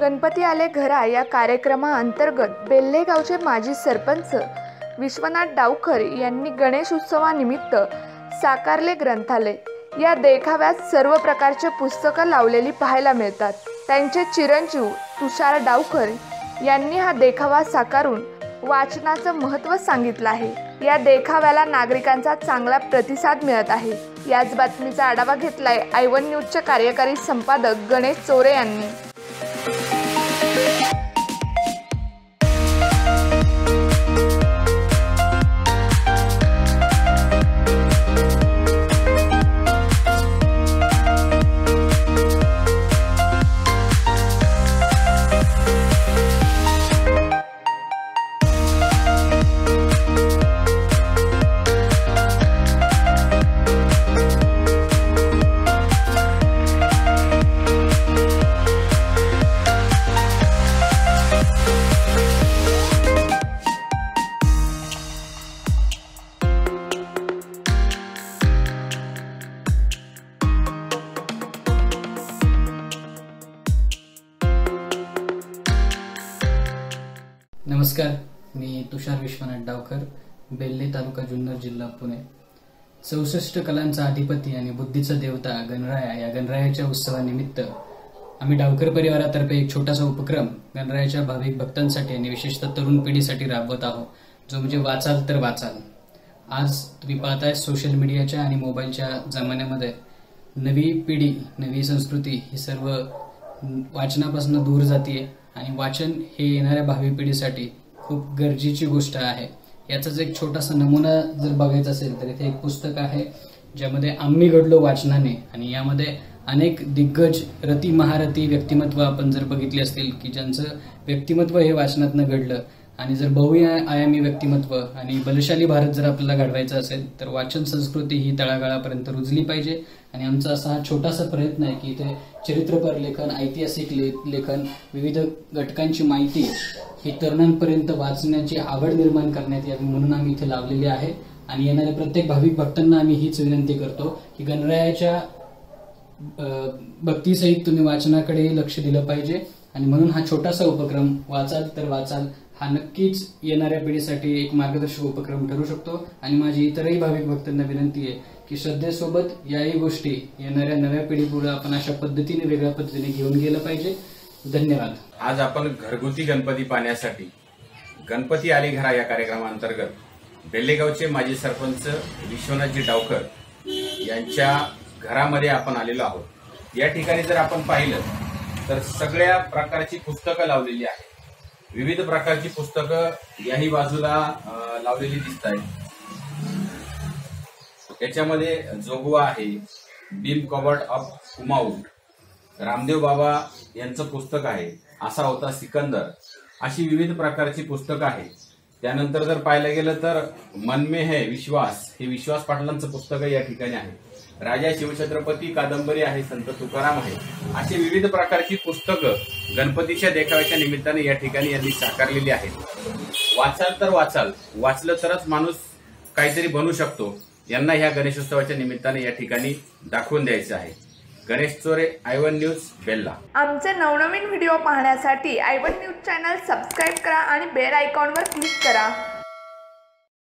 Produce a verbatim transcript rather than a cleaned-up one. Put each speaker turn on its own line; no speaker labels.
गणपती आले घरा या कार्यक्रमाअंतर्गत बेल्हे गावचे माजी सरपंच विश्वनाथ डावकर यांनी गणेश उत्सवानिमित्त साकारले ग्रंथालय। या देखाव्यात सर्व प्रकारचे पुस्तकं लावलेली पाहायला मिळतात। त्यांचे चिरंजीव तुषार डावकर यांनी हा देखावा साकारून वाचनाचं महत्त्व सांगितलं आहे। या देखाव्याला नागरिकांचा चांगला प्रतिसाद मिळत आहे। याच बातमीचा आढावा घेतलाय आय वन न्यूजचे कार्यकारी संपादक गणेश चोरे यांनी।
नमस्कार, मी तुषार विश्वनाथ डावकर, बेल्हे तालुका जुन्नर जिल्हा पुणे। चौसष्ट कलांचा अधिपती आणि बुद्धीचा देवता गणराया या गणरायाच्या उत्सवानिमित्त आम्ही डावकर परिवारातर्फे एक छोटासा उपक्रम गणरायाच्या भाविक भक्तांसाठी आणि विशेषतः तरुण पिढीसाठी राबवत आहोत, जो म्हणजे वाचाल तर वाचाल। आज तुम्ही पाहताय सोशल मीडियाच्या आणि मोबाईलच्या जमान्यामध्ये नवी पिढी, नवी संस्कृती ही सर्व वाचनापासून दूर जातीये आणि वाचन हे येणाऱ्या भावी पिढीसाठी खूप गरजेची गोष्ट आहे। याचाच एक छोटासा नमुना जर बघायचा असेल तर इथे एक पुस्तक आहे ज्यामध्ये आम्ही घडलो वाचनाने, आणि यामध्ये अनेक दिग्गज रती महारथी व्यक्तिमत्व आपण जर बघितले असतील की ज्यांचं व्यक्तिमत्व हे वाचनातनं घडलं। आणि जर बहुआयामी व्यक्तिमत्व आणि बलशाली भारत जर आपल्याला घडवायचा असेल तर वाचन संस्कृती ही तळागाळापर्यंत रुजली पाहिजे। आणि आमचा असा हा छोटासा प्रयत्न आहे की इथे चरित्रपर लेखन, ऐतिहासिक लेखन, विविध घटकांची माहिती ही तरुणांपर्यंत वाचण्याची आवड निर्माण करण्यात यावी म्हणून आम्ही इथे लावलेली आहे। आणि येणाऱ्या प्रत्येक भाविक भक्तांना आम्ही हीच विनंती करतो की गणरायाच्या भक्तीसहित तुम्ही वाचनाकडे लक्ष दिलं पाहिजे। आणि म्हणून हा छोटासा उपक्रम वाचाल तर वाचाल हा नक्कीच येणाऱ्या पिढीसाठी एक मार्गदर्शक उपक्रम ठरू शकतो। आणि माझी इतरही भाविक भक्तांना विनंती आहे की श्रद्धेसोबत याही गोष्टी येणाऱ्या नव्या पिढीपुढे आपण अशा पद्धतीने वेगळ्या पद्धतीने घेऊन गेलं पाहिजे। धन्यवाद।
आज आपण घरगुती गणपती पाहण्यासाठी गणपती आले घरा या कार्यक्रमाअंतर्गत बेल्हेगावचे माजी सरपंच विश्वनाथजी डावकर यांच्या घरामध्ये आपण आलेलो आहोत। या ठिकाणी जर आपण पाहिलं तर सगळ्या प्रकारची पुस्तकं लावलेली आहेत। विविध प्रकारची पुस्तकं याही बाजूला लावलेली दिसत आहेत। त्याच्यामध्ये जोगवा आहे, बीम कवर्ड ऑफ कुमाऊट, रामदेव बाबा यांचं पुस्तक आहे, असा होता सिकंदर, अशी विविध प्रकारची पुस्तकं आहेत। त्यानंतर जर पाहायला गेलं तर मन में है विश्वास, हे विश्वास पाटलांचं पुस्तक या ठिकाणी आहे। राजा शिवछत्रपती कादंबरी आहे, संत तुकाराम आहे, अशी विविध प्रकारची पुस्तकं गणपतीच्या देखाव्याच्या निमित्ताने या ठिकाणी यांनी साकारलेली आहेत। वाचाल तर वाचाल, वाचलं तरच माणूस काहीतरी बनू शकतो, यांना ह्या गणेशोत्सवाच्या निमित्ताने या ठिकाणी दाखवून द्यायचं आहे। गणेश चोरे, आय वन न्यूज, बेल्ला।
आमचे नवनवीन व्हिडिओ पाहण्यासाठी I one news channel subscribe करा आणि बेल आयकॉनवर क्लिक करा।